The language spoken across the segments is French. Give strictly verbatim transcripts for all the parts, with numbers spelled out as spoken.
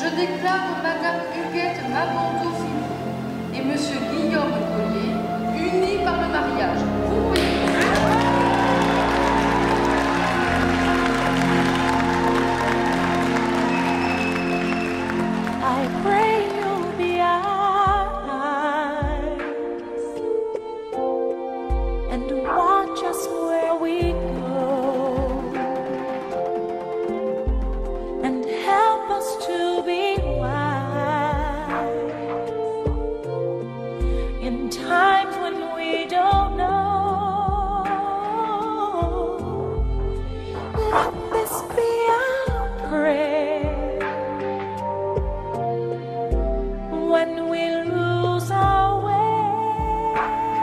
je déclare Madame Huguette Mabando-Philou et Monsieur Guillaume Collier unis par le mariage. Vous pouvez... I pray you'll be ours and watch us where we go and help us to be wise in times when we don't know. Let this be our prayer when we lose our way.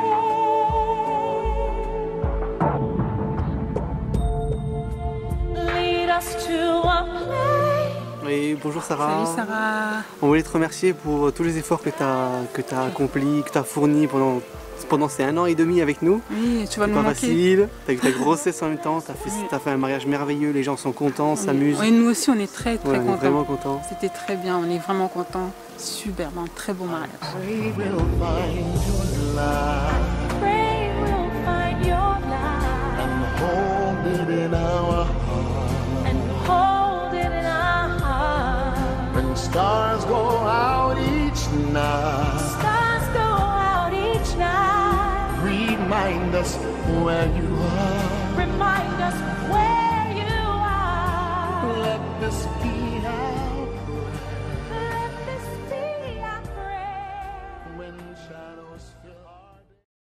Lead us to a place. Oui, bonjour Sarah. Salut Sarah. On voulait te remercier pour tous les efforts que tu as, que tu as accomplis, que tu as fournis pendant, pendant ces un an et demi avec nous. Oui, tu vas C'est nous pas manquer. facile, tu as eu ta grossesse en même temps, tu as, Oui. as fait un mariage merveilleux, les gens sont contents, s'amusent. Oui, nous aussi on est très très Ouais, on est contents. vraiment contents. C'était très bien, on est vraiment contents. Super, un très beau mariage. We will find your light Pray we'll find your light and hold it in our heart. and hold it in our heart. When stars go out each night, Stars go out each night. remind us where you are. Remind us where you are. Let this be our